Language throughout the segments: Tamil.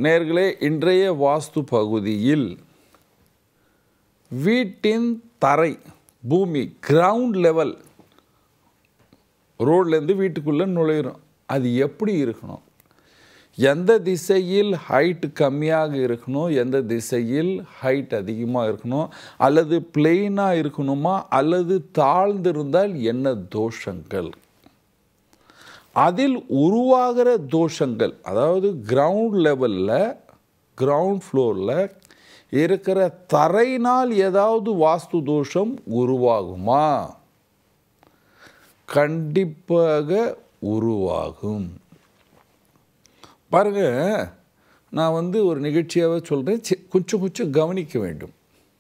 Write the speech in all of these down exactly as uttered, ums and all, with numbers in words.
நேயர்களே, இன்றைய வாஸ்து பகுதியில் வீட்டின் தரை, பூமி, கிரவுண்ட் லெவல், ரோட்லேருந்து வீட்டுக்குள்ளே நுழையிறோம். அது எப்படி இருக்கணும், எந்த திசையில் ஹைட் கம்மியாக இருக்கணும், எந்த திசையில் ஹைட் அதிகமாக இருக்கணும், அல்லது பிளெயினாக இருக்கணுமா, அல்லது தாழ்ந்திருந்தால் என்ன தோஷங்கள், அதில் உருவாகிற தோஷங்கள், அதாவது கிரவுண்ட் லெவலில், கிரவுண்ட் ஃப்ளோரில் இருக்கிற தரையினால் ஏதாவது வாஸ்து தோஷம் உருவாகுமா? கண்டிப்பாக உருவாகும். பாருங்க, நான் வந்து ஒரு நிகழ்ச்சியாகவே சொல்கிறேன், கொஞ்சம் கொஞ்சம் கவனிக்க வேண்டும்.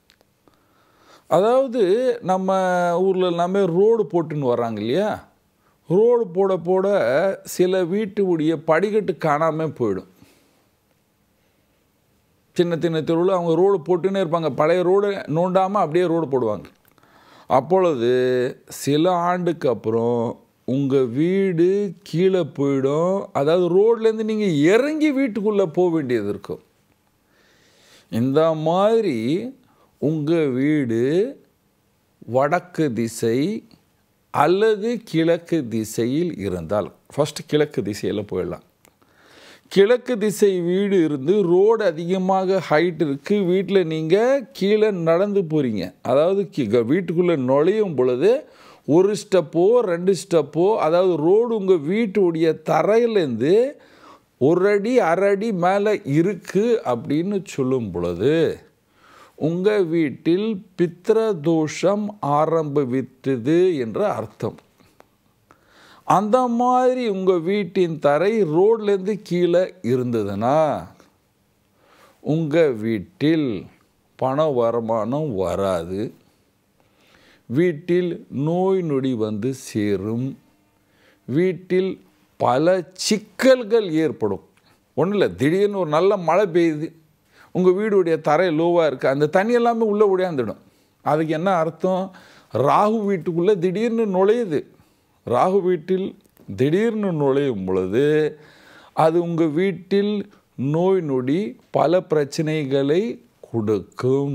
அதாவது நம்ம ஊரில் எல்லாமே ரோடு போட்டுன்னு வர்றாங்க இல்லையா, ரோடு போட போட சில வீட்டுடைய படிக்கட்டு காணாமல் போயிடும். சின்ன சின்ன தெருவில் அவங்க ரோடு போட்டுன்னே இருப்பாங்க, பழைய ரோடு நோண்டாமல் அப்படியே ரோடு போடுவாங்க. அப்பொழுது சில ஆண்டுக்கு அப்புறம் உங்கள் வீடு கீழே போயிடும். அதாவது ரோட்லேருந்து நீங்கள் இறங்கி வீட்டுக்குள்ளே போக வேண்டியது இருக்கும். இந்த மாதிரி உங்கள் வீடு வடக்கு திசை அல்லது கிழக்கு திசையில் இருந்தால், ஃபஸ்ட்டு கிழக்கு திசையில் போயிடலாம். கிழக்கு திசை வீடு இருந்து ரோடு அதிகமாக ஹைட் இருக்குது, வீட்டில் நீங்கள் கீழே நடந்து போகிறீங்க. அதாவது வீட்டுக்குள்ளே நுழையும் பொழுது ஒரு ஸ்டெப்போ ரெண்டு ஸ்டெப்போ, அதாவது ரோடு உங்கள் வீட்டுடைய தரையிலேருந்து ஒரு அடி அரை அடி மேலே இருக்குது அப்படின்னு சொல்லும் பொழுது உங்கள் வீட்டில் பித்ர தோஷம் ஆரம்பித்தது என்ற அர்த்தம். அந்த மாதிரி உங்கள் வீட்டின் தரை ரோட்லேருந்து கீழே இருந்ததுன்னா உங்கள் வீட்டில் பண வருமானம் வராது, வீட்டில் நோய் நொடி வந்து சேரும், வீட்டில் பல சிக்கல்கள் ஏற்படும். ஒன்றும் இல்லை, திடீர்னு ஒரு நல்ல மழை பெய்யுது, உங்கள் வீடுடைய தரை லோவாக இருக்குது, அந்த தண்ணி எல்லாமே உள்ளே ஒடியாந்துடும். அதுக்கு என்ன அர்த்தம்? ராகு வீட்டுக்குள்ளே திடீர்னு நுழையுது. ராகு வீட்டில் திடீர்னு நுழையும் பொழுது அது உங்கள் வீட்டில் நோய் நொடி பல பிரச்சனைகளை கொடுக்கும்.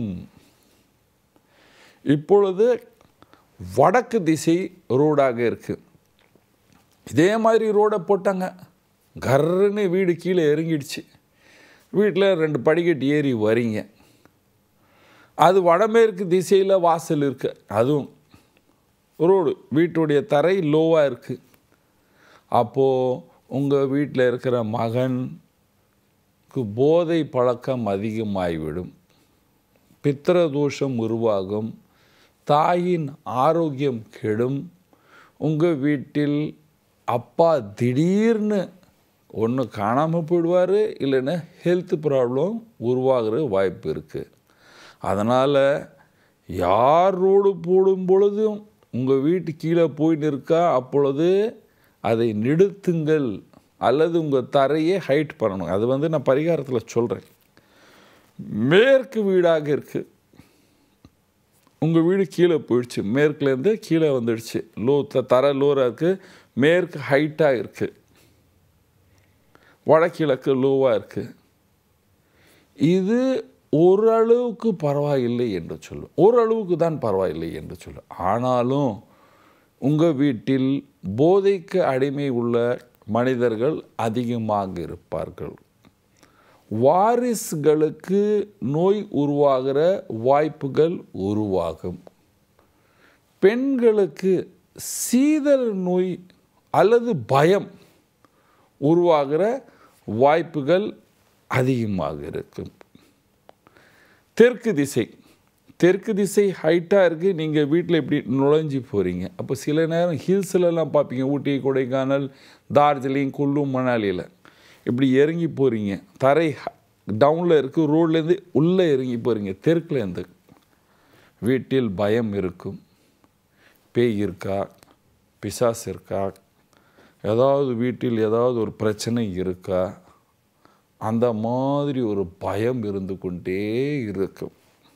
இப்பொழுது வடக்கு திசை ரோடாக இருக்குது. இதே மாதிரி ரோடை போட்டாங்க, கர்ன்னு வீடு கீழே இறங்கிடுச்சு, வீட்டில் ரெண்டு படிக்கட்டு ஏறி வரீங்க, அது வடமேற்கு திசையில் வாசல் இருக்குது, அதுவும் ரோடு, வீட்டுடைய தரை லோவாக இருக்குது. அப்போது உங்கள் வீட்டில் இருக்கிற மகனுக்கு போதை பழக்கம் அதிகமாகிவிடும், பித்ர தோஷம் உருவாகும், தாயின் ஆரோக்கியம் கெடும். உங்கள் வீட்டில் அப்பா திடீர்னு ஒன்று காணாமல் போயிடுவார், இல்லைன்னா ஹெல்த் ப்ராப்ளம் உருவாகிற வாய்ப்பு இருக்குது. அதனால் யார் ரோடு போடும் பொழுதும் உங்கள் வீட்டு கீழே போயின்னு இருக்கா, அப்பொழுது அதை நிறுத்துங்கள், அல்லது உங்கள் தரையை ஹைட் பண்ணணும். அது வந்து நான் பரிகாரத்தில் சொல்கிறேன். மேற்கு வீடாக இருக்குது, உங்கள் வீடு கீழே போயிடுச்சு, மேற்குலேருந்து கீழே வந்துடுச்சு, லோ தரை லோராக இருக்குது, மேற்கு ஹைட்டாக இருக்குது, வடகிழக்கு லோவாக இருக்குது. இது ஓரளவுக்கு பரவாயில்லை என்று சொல்லும், ஓரளவுக்கு தான் பரவாயில்லை என்று சொல்லும். ஆனாலும் உங்கள் வீட்டில் போதைக்கு அடிமை உள்ள மனிதர்கள் அதிகமாக இருப்பார்கள். வாரிசுகளுக்கு நோய் உருவாகிற வாய்ப்புகள் உருவாகும். பெண்களுக்கு சீதல் நோய் அல்லது பயம் உருவாகிற வாய்ப்புகள் அதிகமாக இருக்கும். தெற்கு திசை, தெற்கு திசை ஹைட்டாக இருக்குது, நீங்கள் வீட்டில் இப்படி நுழைஞ்சி போகிறீங்க. அப்போ சில நேரம் ஹில்ஸ்லலாம் பார்ப்பீங்க, ஊட்டி, கொடைக்கானல், டார்ஜிலிங், குல்லு, மணாலியில் இப்படி இறங்கி போகிறீங்க, தரை டவுனில் இருக்குது, ரோட்லேருந்து உள்ளே இறங்கி போகிறீங்க. தெற்குலேருந்து வீட்டில் பயம் இருக்கும், பேய் இருக்கா, பிசாசு இருக்கா, ஏதாவது வீட்டில் ஏதாவது ஒரு பிரச்சனை இருக்கா, அந்த மாதிரி ஒரு பயம் இருந்து கொண்டே இருக்கும்.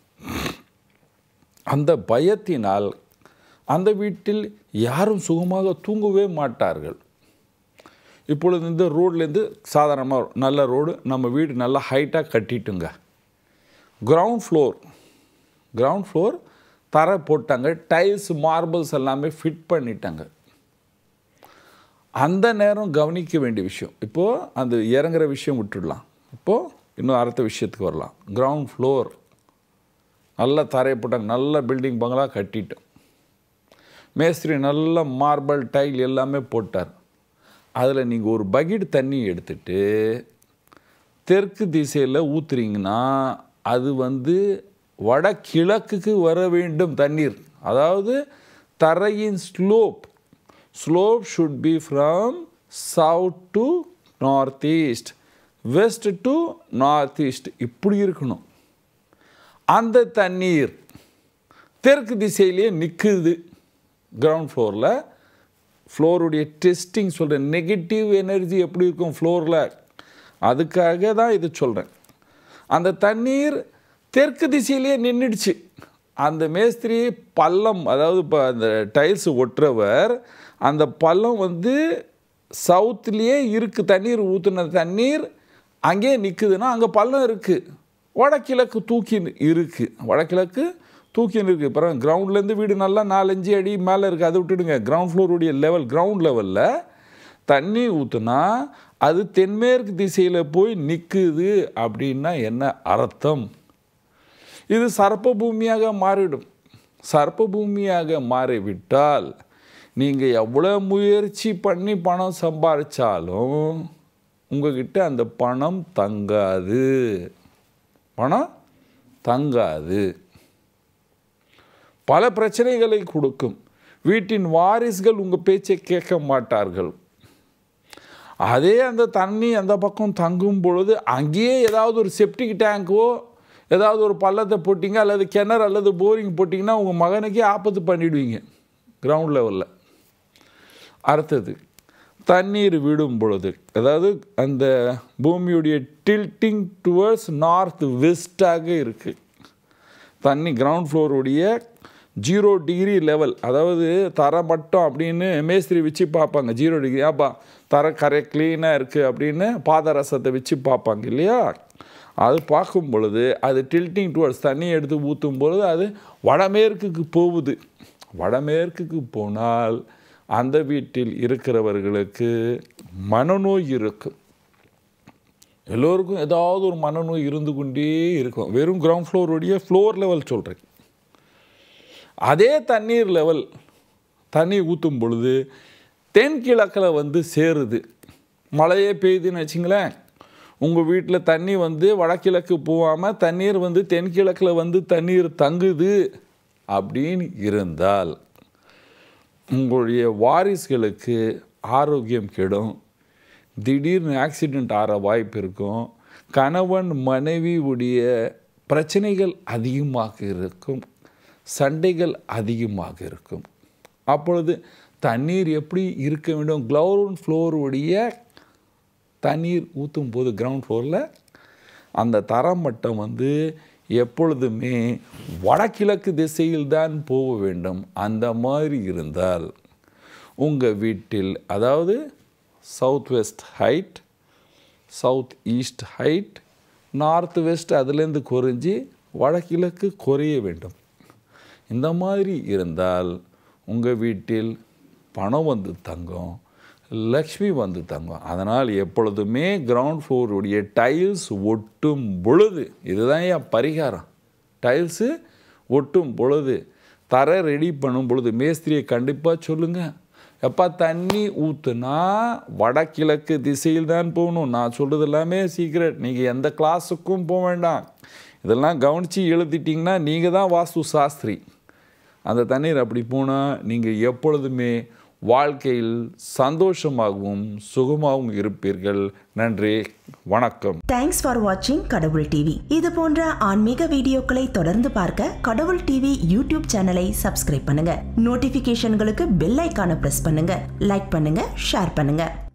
அந்த பயத்தினால் அந்த வீட்டில் யாரும் சுகமாக தூங்கவே மாட்டார்கள். இப்பொழுது இந்த ரோட்லேருந்து சாதாரணமாக நல்ல ரோடு, நம்ம வீடு நல்லா ஹைட்டாக கட்டிட்டுங்க. கிரவுண்ட் ஃப்ளோர் கிரவுண்ட் ஃப்ளோர் தரை போட்டாங்க, டைல்ஸ் மார்பிள்ஸ் எல்லாமே ஃபிட் பண்ணிட்டாங்க. அந்த நேரம் கவனிக்க வேண்டிய விஷயம், இப்போது அந்த இறங்குற விஷயம் விட்டுடலாம். இப்போது இன்னும் அடுத்த விஷயத்துக்கு வரலாம். கிரவுண்ட் ஃப்ளோர் நல்லா தரையை போட்டாங்க, நல்ல பில்டிங் பங்களா கட்டிட்டோம். மேஸ்திரி நல்ல மார்பிள் டைல் எல்லாமே போட்டார். அதில் நீங்கள் ஒரு பக்கெட் தண்ணி எடுத்துட்டு தெற்கு திசையில் ஊற்றுறீங்கன்னா அது வந்து வடகிழக்குக்கு வர வேண்டும் தண்ணீர். அதாவது தரையின் slope slope should be from south to north east, west to north east, இப்படி இருக்கணும். அந்த தண்ணீர் தெற்கு திசையிலேயே நிற்குது. கிரவுண்ட் ஃப்ளோரில் ஃப்ளோருடைய டெஸ்டிங் சொல்கிறேன், நெகட்டிவ் எனர்ஜி எப்படி இருக்கும் ஃப்ளோரில், அதுக்காக தான் இது சொல்கிறேன். அந்த தண்ணீர் தெற்கு திசையிலேயே நின்றுடுச்சு. அந்த மேஸ்திரி பள்ளம், அதாவது இப்போ அந்த டைல்ஸ் ஒட்டுறவர் அந்த பள்ளம் வந்து சவுத்துலேயே இருக்குது, தண்ணீர் ஊற்றுன தண்ணீர் அங்கேயே நிற்குதுன்னா அங்கே பள்ளம் இருக்குது. வடகிழக்கு தூக்கி இருக்குது, வடகிழக்கு தூக்கின்னு இருக்குது. அப்புறம் கிரவுண்ட்லேருந்து வீடு நல்லா நாலஞ்சு அடி மேலே இருக்குது, அதை விட்டுடுங்க. கிரவுண்ட் ஃப்ளோருடைய லெவல், கிரவுண்ட் லெவலில் தண்ணி ஊற்றுனா அது தென்மேற்கு திசையில் போய் நிற்குது அப்படின்னா என்ன அர்த்தம்? இது சர்ப்ப பூமியாக மாறிடும். சர்ப்ப பூமியாக மாறிவிட்டால் நீங்கள் எவ்வளோ முயற்சி பண்ணி பணம் சம்பாதிச்சாலும் உங்ககிட்ட அந்த பணம் தங்காது, பணம் தங்காது. பல பிரச்சனைகளை கொடுக்கும். வீட்டின் வாரிசுகள் உங்கள் பேச்சை கேட்க மாட்டார்கள். அதே அந்த தண்ணி அந்த பக்கம் தங்கும் பொழுது அங்கேயே ஏதாவது ஒரு செப்டிக் டேங்கோ ஏதாவது ஒரு பள்ளத்தை போட்டிங்க அல்லது கிணறு அல்லது போரிங் போட்டிங்கன்னா உங்கள் மகனுக்கே ஆபத்து பண்ணிவிடுவீங்க கிரவுண்ட் லெவலில். அடுத்தது தண்ணீர் விடும் பொழுது, அதாவது அந்த பூமியுடைய டில்ட்டிங் டுவர்ட்ஸ் நார்த் வெஸ்டாக இருக்குது. தண்ணி கிரவுண்ட் ஃப்ளோருடைய ஜீரோ டிகிரி லெவல், அதாவது தரை மட்டம் அப்படின்னு மேஸ்திரி வச்சு பார்ப்பாங்க. ஜீரோ டிகிரி ஆப்பா தரை கரை க்ளீனாக இருக்குது அப்படின்னு பாதரசத்தை வச்சு பார்ப்பாங்க இல்லையா? அது பார்க்கும் பொழுது அது டில்ட்டிங் டுவர்ட்ஸ், தண்ணி எடுத்து ஊற்றும் பொழுது அது வடமேற்குக்கு போகுது. வடமேற்குக்கு போனால் அந்த வீட்டில் இருக்கிறவர்களுக்கு மனநோய் இருக்கும். எல்லோருக்கும் ஏதாவது ஒரு மனநோய் இருந்து கொண்டே இருக்கும். வெறும் கிரவுண்ட் ஃப்ளோருடைய ஃப்ளோர் லெவல் சொல்கிறேன். அதே தண்ணீர் லெவல் தண்ணி ஊற்றும் பொழுது தென்கிழக்கில் வந்து சேருது. மழையே பெய்யுதுன்னு வச்சிங்களேன், உங்கள் வீட்டில் தண்ணி வந்து வடகிழக்கு போகாமல் தண்ணீர் வந்து தென்கிழக்கில் வந்து தண்ணீர் தங்குது அப்படின்னு இருந்தால் உங்களுடைய வாரிசுகளுக்கு ஆரோக்கியம் கெடும். திடீர்னு ஆக்சிடெண்ட் ஆகிற வாய்ப்பு இருக்கும். கணவன் மனைவி உடைய பிரச்சனைகள் அதிகமாக இருக்கும், சண்டைகள் அதிகமாக இருக்கும். அப்பொழுது தண்ணீர் எப்படி இருக்க வேண்டும்? கிரவுண்ட் ஃப்ளோருடைய தண்ணீர் ஊற்றும் போது கிரவுண்ட் ஃப்ளோரில் அந்த தரம் மட்டம் வந்து எப்பொழுதுமே வடகிழக்கு திசையில் தான் போக வேண்டும். அந்த மாதிரி இருந்தால் உங்கள் வீட்டில், அதாவது south west height, south east height, north west அதுலேருந்து குறைஞ்சி வடகிழக்கு குறைய வேண்டும். இந்த மாதிரி இருந்தால் உங்கள் வீட்டில் பணம் வந்து தங்கும், லக்ஷ்மி வந்து தங்கும். அதனால் எப்பொழுதுமே கிரவுண்ட் ஃப்ளோருடைய டைல்ஸ் ஒட்டும் பொழுது, இதுதான் என் பரிகாரம், டைல்ஸு ஒட்டும் பொழுது தரை ரெடி பண்ணும் பொழுது மேஸ்திரியை கண்டிப்பாக சொல்லுங்கள், எப்போ தண்ணி ஊற்றுனா வடகிழக்கு திசையில் தான் போகணும். நான் சொல்கிறது எல்லாமே சீக்ரெட், நீங்கள் எந்த கிளாஸுக்கும் போக வேண்டாம். இதெல்லாம் கவனித்து எழுதிட்டிங்கன்னா நீங்கள் தான் வாஸ்து சாஸ்திரி. அந்த தண்ணீர் அப்படி போனால் நீங்கள் எப்பொழுதுமே வாழ்க்கையில் சந்தோஷமாகவும் சுகமாகவும் இருப்பீர்கள். நன்றி, வணக்கம். தேங்க்ஸ் ஃபார் வாட்சிங் கடவுள் டிவி. இது போன்ற ஆன்மீக வீடியோக்களை தொடர்ந்து பார்க்க கடவுள் டிவி யூடியூப் சேனலை சப்ஸ்கிரைப் பண்ணுங்க. நோட்டிபிகேஷன்களுக்கு பெல் ஐகானை பிரஸ் பண்ணுங்க. லைக் பண்ணுங்க, ஷேர் பண்ணுங்க.